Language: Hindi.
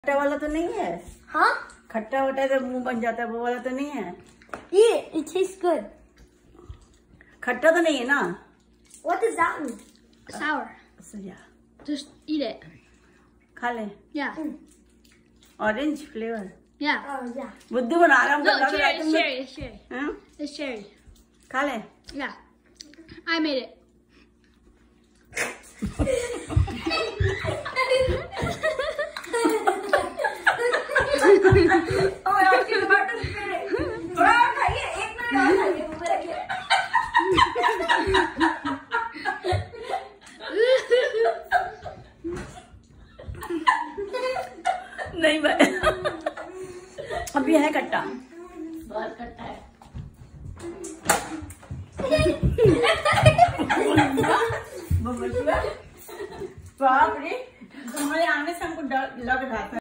खट्टा वाला तो नहीं है? हाँ, खट्टा होता है तो मुंह बन जाता है, वो वाला तो नहीं है? ये it tastes good. खट्टा तो नहीं है ना? What does that mean? Sour. या Just eat it. खा ले। Yeah. Orange flavour. Yeah. Oh yeah. बुद्धू बना रहा हूँ। No, cherry. It's cherry. It's cherry. हाँ? It's cherry. खा ले। Yeah. I made it. Oh my God, she's about to spit it. थोड़ा और खाइए, 1 मिनट और खाइए, मुंह में रखिए। नहीं भाई, अभी है खट्टा, बहुत खट्टा है। बाप रे, तुम्हारे आने से हमको डर लग रहा था।